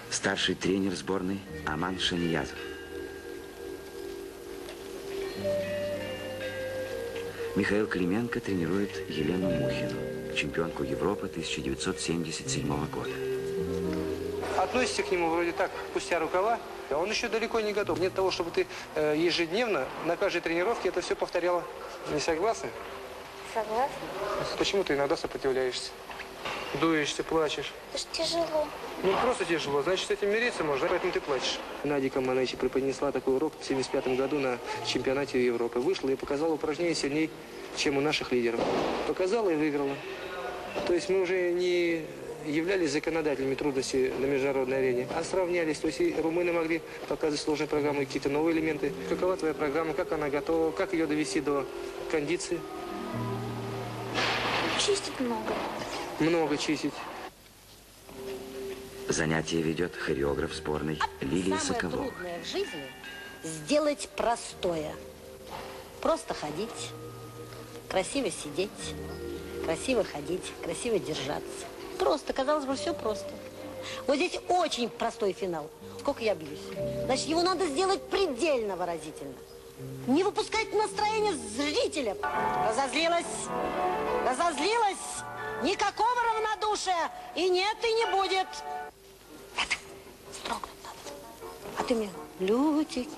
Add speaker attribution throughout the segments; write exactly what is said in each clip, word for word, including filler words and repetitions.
Speaker 1: Старший тренер сборной Аман Шаниязов. Михаил Клименко тренирует Елену Мухину, чемпионку Европы тысяча девятьсот семьдесят седьмого года.
Speaker 2: Относится к нему вроде так, спустя рукава, а он еще далеко не готов. Нет того, чтобы ты э, ежедневно на каждой тренировке это все повторяла. Не согласна?
Speaker 3: Согласна.
Speaker 2: Почему ты иногда сопротивляешься? Дуешься, плачешь.
Speaker 3: Это ж тяжело.
Speaker 2: Ну, просто тяжело. Значит, с этим мириться можно, поэтому ты плачешь. Надя Команычи преподнесла такой урок в семьдесят пятом году на чемпионате Европы. Вышла и показала упражнение сильнее, чем у наших лидеров. Показала и выиграла. То есть мы уже не являлись законодателями трудностей на международной арене, а сравнялись. То есть и румыны могли показывать сложные программы, какие-то новые элементы. Какова твоя программа, как она готова, как ее довести до кондиции?
Speaker 3: Чистить много.
Speaker 2: Много чистить.
Speaker 1: Занятие ведет хореограф сборной Лилия
Speaker 4: Самое
Speaker 1: Соколова.
Speaker 4: трудное в жизни – сделать простое. Просто ходить, красиво сидеть, красиво ходить, красиво держаться. Просто, казалось бы, все просто. Вот здесь очень простой финал. Сколько я бьюсь? Значит, его надо сделать предельно выразительно. Не выпускать настроение зрителя. Разозлилась, разозлилась. Никакого равнодушия. И нет, и не будет. Это строгнуть надо. А ты мне лютики.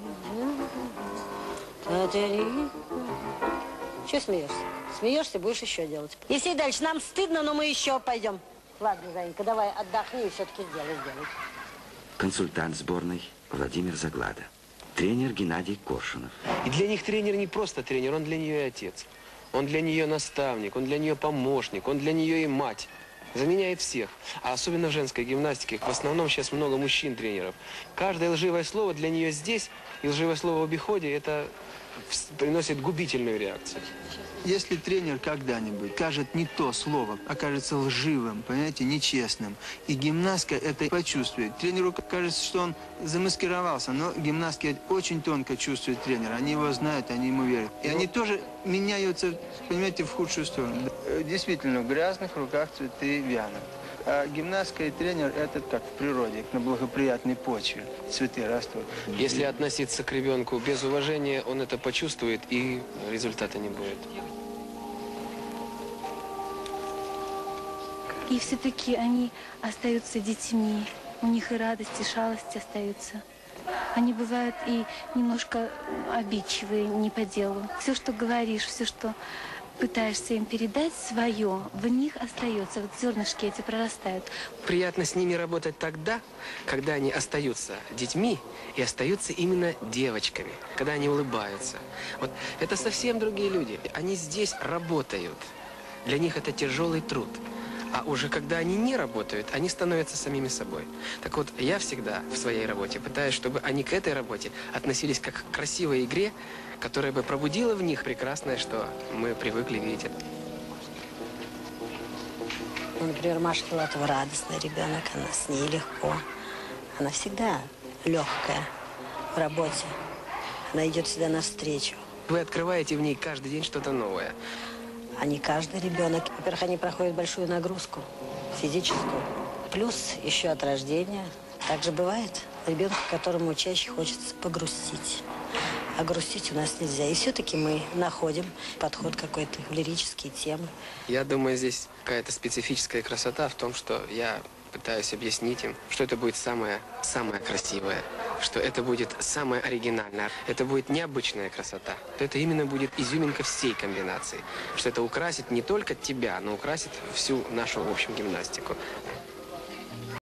Speaker 4: Чего смеешься? Смеешься, будешь еще делать. Если и дальше нам стыдно, но мы еще пойдем. Ладно, Занька, давай отдохни и все-таки сделай, сделай.
Speaker 1: Консультант сборной Владимир Заглада. Тренер Геннадий Коршунов.
Speaker 5: И для них тренер не просто тренер, он для нее и отец. Он для нее наставник, он для нее помощник, он для нее и мать. Заменяет всех. А особенно в женской гимнастике. В основном сейчас много мужчин-тренеров. Каждое лживое слово для нее здесь и лживое слово в обиходе, это приносит губительную реакцию.
Speaker 6: Если тренер когда-нибудь скажет не то слово, окажется лживым, понимаете, нечестным, и гимнастка это почувствует. Тренеру кажется, что он замаскировался, но гимнастки очень тонко чувствуют тренера. Они его знают, они ему верят. И они тоже меняются, понимаете, в худшую сторону. Действительно, в грязных руках цветы вянут. А гимнастка и тренер – это как в природе, на благоприятной почве. Цветы растут.
Speaker 5: Если относиться к ребенку без уважения, он это почувствует, и результата не будет.
Speaker 7: И все-таки они остаются детьми. У них и радость, и шалость остаются. Они бывают и немножко обидчивые, не по делу. Все, что говоришь, все, что пытаешься им передать свое, в них остается. Вот зернышки эти прорастают.
Speaker 5: Приятно с ними работать тогда, когда они остаются детьми и остаются именно девочками, когда они улыбаются. Вот это совсем другие люди. Они здесь работают. Для них это тяжелый труд. А уже когда они не работают, они становятся самими собой. Так вот, я всегда в своей работе пытаюсь, чтобы они к этой работе относились как к красивой игре, которая бы пробудила в них прекрасное, что мы привыкли видеть.
Speaker 4: Ну, например, Маша Филатова радостный ребенок, она с ней легко. Она всегда легкая в работе. Она идет всегда навстречу.
Speaker 5: Вы открываете в ней каждый день что-то новое.
Speaker 4: А не каждый ребенок. Во-первых, они проходят большую нагрузку физическую. Плюс еще от рождения. Также бывает ребенку, которому чаще хочется погрустить. А грустить у нас нельзя. И все-таки мы находим подход какой-то в лирические темы.
Speaker 5: Я думаю, здесь какая-то специфическая красота в том, что я пытаюсь объяснить им, что это будет самое, самое красивое, что это будет самое оригинальное, это будет необычная красота. Это именно будет изюминка всей комбинации, что это украсит не только тебя, но украсит всю нашу, в общем, гимнастику.